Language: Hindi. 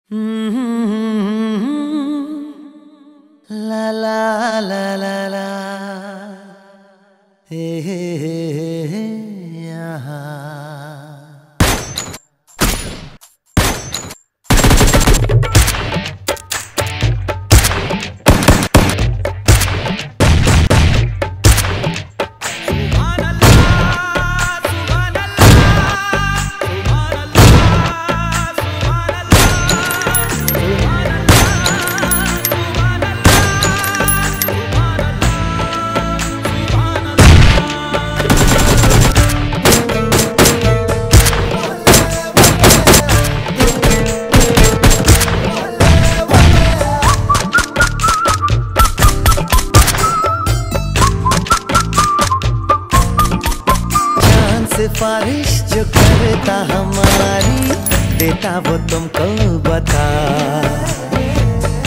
ला ला ला ला ला हे यहाँ सिफारिश जो करता हमारी देता वो तुमको बता।